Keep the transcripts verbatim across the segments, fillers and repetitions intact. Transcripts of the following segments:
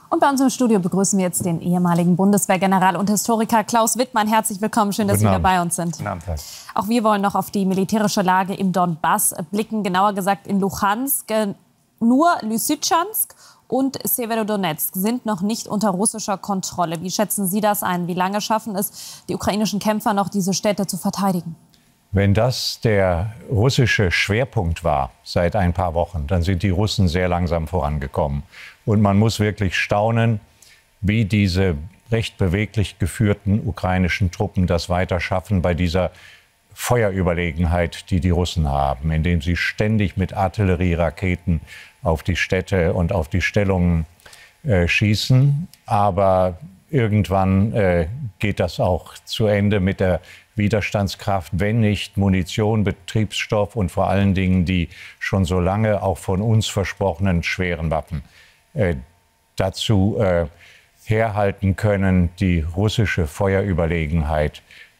Und bei uns im Studio begrüßen wir jetzt den ehemaligen Bundeswehrgeneral und Historiker Klaus Wittmann. Herzlich willkommen, schön, dass Sie wieder bei uns sind. Auch wir wollen noch auf die militärische Lage im Donbass blicken, genauer gesagt in Luhansk. Nur Lysychansk und Severodonetsk sind noch nicht unter russischer Kontrolle. Wie schätzen Sie das ein? Wie lange schaffen es die ukrainischen Kämpfer noch, diese Städte zu verteidigen? Wenn das der russische Schwerpunkt war seit ein paar Wochen, dann sind die Russen sehr langsam vorangekommen. Und man muss wirklich staunen, wie diese recht beweglich geführten ukrainischen Truppen das weiter schaffen bei dieser Feuerüberlegenheit, die die Russen haben, indem sie ständig mit Artillerieraketen auf die Städte und auf die Stellungen äh, schießen. Aber irgendwann äh, geht das auch zu Ende mit der Widerstandskraft, wenn nicht Munition, Betriebsstoff und vor allen Dingen die schon so lange auch von uns versprochenen schweren Waffen äh, dazu äh, herhalten können, die russische Feuerüberlegenheit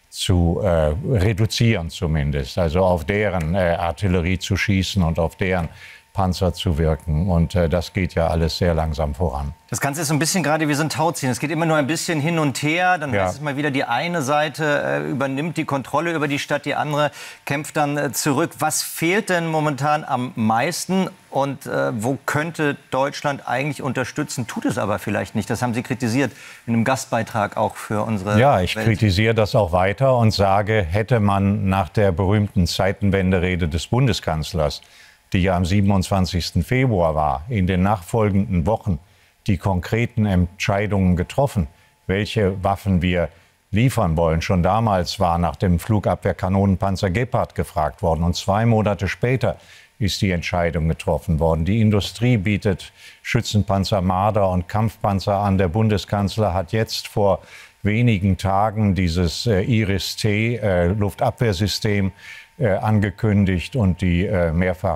zu äh, reduzieren zumindest, also auf deren äh, Artillerie zu schießen und auf deren Panzer zu wirken. Und äh, das geht ja alles sehr langsam voran. Das Ganze ist so ein bisschen gerade wie so ein Tauziehen. Es geht immer nur ein bisschen hin und her. Dann ja. heißt es mal wieder, die eine Seite äh, übernimmt die Kontrolle über die Stadt, die andere kämpft dann äh, zurück. Was fehlt denn momentan am meisten? Und äh, wo könnte Deutschland eigentlich unterstützen? Tut es aber vielleicht nicht. Das haben Sie kritisiert in einem Gastbeitrag auch für unsere Ja, ich Welt. kritisiere das auch weiter und sage, hätte man nach der berühmten Zeitenwende-Rede des Bundeskanzlers, die ja am siebenundzwanzigsten Februar war, in den nachfolgenden Wochen die konkreten Entscheidungen getroffen, welche Waffen wir liefern wollen. Schon damals war nach dem Flugabwehrkanonenpanzer Gepard gefragt worden. Und zwei Monate später ist die Entscheidung getroffen worden. Die Industrie bietet Schützenpanzer Marder und Kampfpanzer an. Der Bundeskanzler hat jetzt vor wenigen Tagen dieses äh, Iris-T äh, Luftabwehrsystem äh, angekündigt und die äh,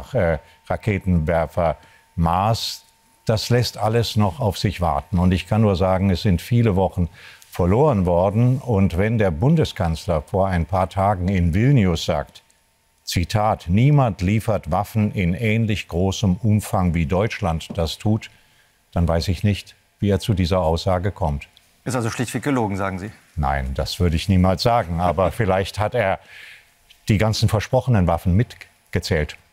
Mehrfach-Raketenwerfer äh, Mars. Das lässt alles noch auf sich warten. Und ich kann nur sagen, es sind viele Wochen verloren worden. Und wenn der Bundeskanzler vor ein paar Tagen in Vilnius sagt, Zitat, niemand liefert Waffen in ähnlich großem Umfang wie Deutschland das tut, dann weiß ich nicht, wie er zu dieser Aussage kommt. Ist also schlichtweg gelogen, sagen Sie? Nein, das würde ich niemals sagen. Aber vielleicht hat er die ganzen versprochenen Waffen mitgezählt.